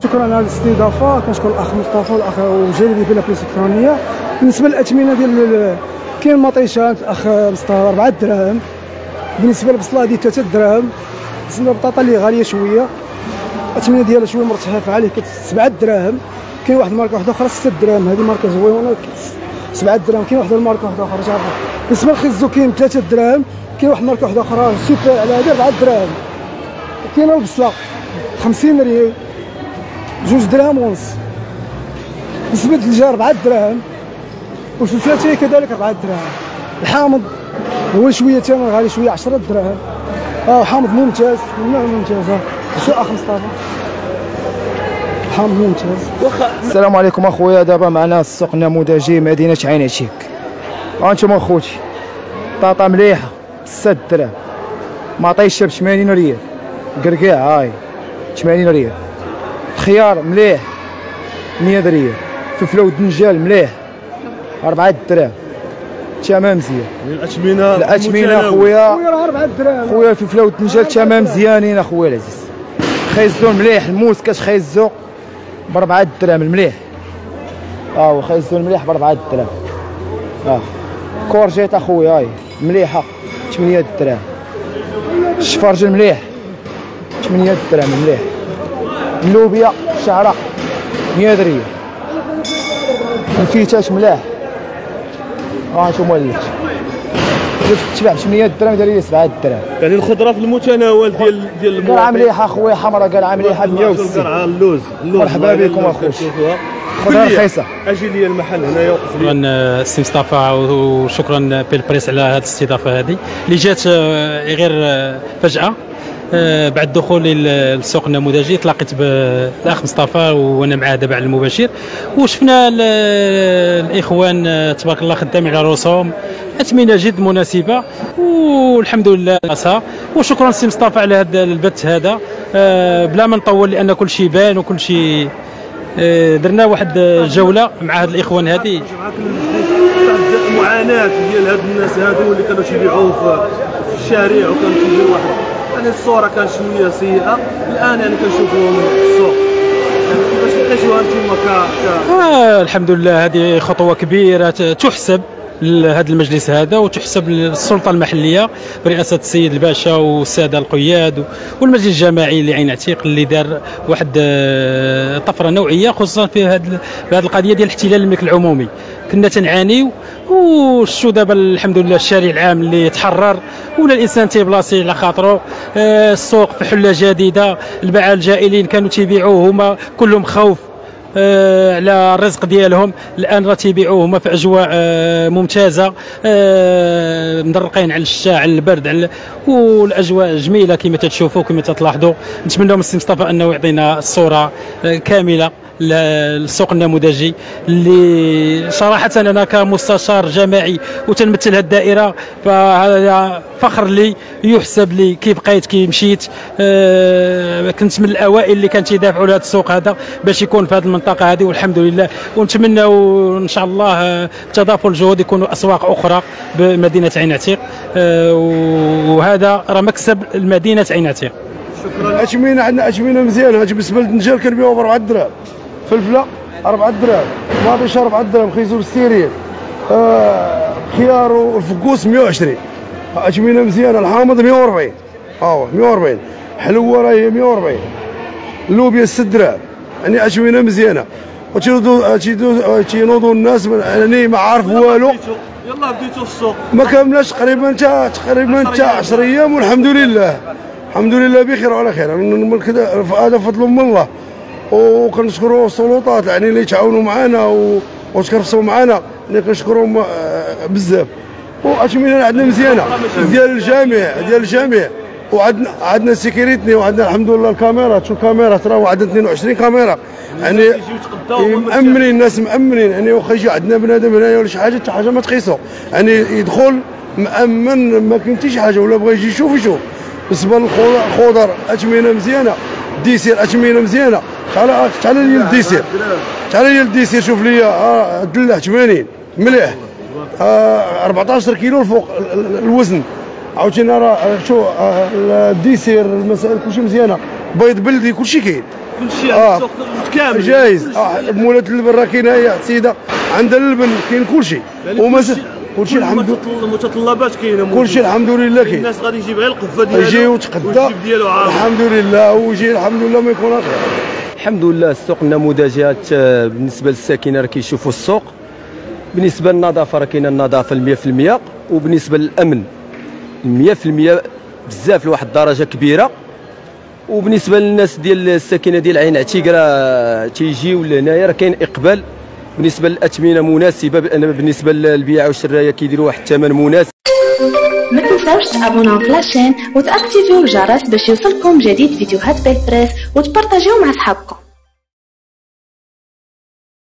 شكرا على الاستضافه، كنشكر الاخ مصطفى والاخ وجلبي بلا بليس الكترونيه. بالنسبه للاثمنه ديال كاين مطيشات الاخ مصطفى 4 دراهم، بالنسبه للبصله هذه 3 دراهم، بالنسبه للبطاطا اللي غاليه شويه الاثمنه ديالها شويه مرتفعه عليه 7 دراهم. كاين واحد الماركه واحده اخرى 6 دراهم، هذه ماركه زوينه 7 دراهم. كاين واحد الماركه واحده اخرى تعرفها. بالنسبه للخيزو كاين 3 دراهم، كاين واحد الماركه واحده اخرى سوبر على هذه 4 دراهم. كاينه البصله 50 ريال 2 دراهم ونص. بالنسبه للدجاج 4 دراهم، والفلفله كذلك 4 دراهم. الحامض هو شويه ثمن غالي شويه 10 دراهم. حامض ممتاز ممتاز. شو اخ مصطفى حامض ممتاز. السلام عليكم اخويا، دابا معنا السوق النموذجي مدينه عين عتيق. هانتوما اخوتي بطاطا مليحه 6 دراهم، مطيشه ب 80 ريال، قرقاع هاي 80 ريال، الخيار مليح 100 ريال، فلفله ودنجال مليح 4 دراهم. تمام مزيان. الاثمنه اخويا 4 دراهم. خويا الفلفله والدنجال تمام مزيانين اخويا العزيز. خيزو مليح، الموس خيزو ب 4 دراهم المليح. خيزو المليح ب 4 دراهم. كورجيت اخويا هاي مليحه 8 دراهم. الشفرجل مليح 8 دراهم مليح. اللوبيا شعره 100 ريال. الفيتاش ملاح هانتوما اللفت تباع ب 8 دراهم داير 7 دراهم. يعني الخضره في المتناول ديال قرعه مليحه اخويا حمراء، قرعه مليحه 160. قرعه اللوز مرحبا بكم اخويا. خضره رخيصه. اجي لي المحل هنايا وقف لي. شكرا سي مصطفى وشكرا بيلبريس على هذه الاستضافه هذه اللي جات غير فجاه. بعد دخولي للسوق النموذجي تلاقيت بالاخ مصطفى وانا معاه دابا على المباشر، وشفنا الاخوان تبارك الله خدامين على رؤوسهم، اثمنه جد مناسبه والحمد لله. وشكرا سي مصطفى على هذا البث هذا. بلا ما نطول لان كل شيء بان وكل شيء درنا واحد الجوله مع هاد الاخوان هذه. المعاناه ديال هاد الناس هادو اللي كانوا تيبيعوا في الشارع وكانوا تيجيو واحد، يعني الصوره كانت شويه سيئه. الان يعني كنشوفوهم في السوق، يعني كيفاش لقيتوها انتم الحمد لله هذه خطوه كبيره تحسب لهذا المجلس هذا وتحسب للسلطه المحليه برئاسه السيد الباشا والساده القياد والمجلس الجماعي لعين عتيق اللي دار واحد طفره نوعيه خصوصا في هذه القضيه ديال الاحتلال الملك العمومي. كنا تنعانيو وشو دابا الحمد لله الشارع العام اللي تحرر ولا الانسان تيبلاصي على خاطرو. السوق في حله جديده، الباعه الجائلين كانوا تيبيعوه هما كلهم خوف على الرزق ديالهم، الان راه تيبيعوه هما في اجواء ممتازه، مدرقين على الشتاء على البرد والاجواء جميله كما تتشوفوا كما تلاحظوا. نتمنى من السي مصطفى انه يعطينا الصوره كامله للسوق النموذجي اللي صراحه انا كمستشار جماعي وتنمثل هذه الدائره فهذا فخر لي يحسب لي كي بقيت كي مشيت. كنت من الاوائل اللي كان تيدافعوا على هذا السوق هذا باش يكون في هذه المنطقه هذه والحمد لله. ونتمنى ان شاء الله تضافر الجهود يكونوا اسواق اخرى بمدينه عين عتيق، وهذا راه مكسب المدينه عين عتيق. شكرا. اثمنه عندنا اثمنه مزيانه. بالنسبه للدنجال كنبيعوه ب 4 دراهم، فلفله 4 دراهم، مطيشه 4 دراهم، خيزو بالسيريال، خيار والفكوس 120. اثمنه مزيانه. الحامض 140 140. حلوه راهي 140. اللوبيا 6 دراهم. يعني اثمنه مزيانه. وتينوضوا الناس يعني ما عارف والو. يلاه بديتوا في السوق ما كاملاش تقريبا حتى 10 ايام والحمد لله. الحمد لله بخير وعلى خير. هذا فضل من الله. وكنشكروا السلطات يعني اللي تعاونوا معنا وتكرفسوا معنا، يعني كنشكرهم بزاف. واثمنه عندنا مزيانه ديال الجميع وعندنا سيكيريتني وعندنا الحمد لله الكاميرات. شو الكاميرات راه عندنا 22 كاميرا يعني مأمنين. الناس مأمنين يعني واخا يجي عندنا بنادم هنايا ولا شي حاجه حتى حاجه ما تقيسو، يعني يدخل مأمن ما كاين حتى شي حاجه ولا بغى يجي يشوف. بالنسبه للخضر اثمنه مزيانه. ديسير اثمنه مزيانه. تعال لي الديسير، تعال لي الديسير شوف لي دلع 80 مليح. 14 كيلو الفوق الوزن. عاوتاني راه شو الديسير المسائل كلشي مزيانه. بيض بلدي كلشي كاين. كلشي السوق متكامل جايز. مولات اللبن راه كاينه هي سيده عندها اللبن كاين كلشي كلشي الحمد لله. المتطلبات كاينه كلشي الحمد لله كاين. الناس غادي يجيب غير القفه ديالو يجي وتقدا الحمد لله ويجي الحمد لله ما يكون خير. الحمد لله السوق النموذجات بالنسبه للساكنه راه كيشوفوا السوق. بالنسبه للنظافه راه كاينه النظافه 100%، وبالنسبه للامن 100% بزاف لواحد الدرجه كبيره. وبالنسبه للناس ديال الساكنه ديال عين عتيق راه تيجيو لهنايا راه كاين اقبال. بالنسبه للاثمنه مناسبه، بالنسبه للبيع والشرايه كيديروا واحد الثمن مناسب. ما تنساوش تابوناو في لاشين وتاكتيفيو الجرس باش يوصلكم جديد فيديوهات بالبريس وتبارطاجيو مع صحابكم.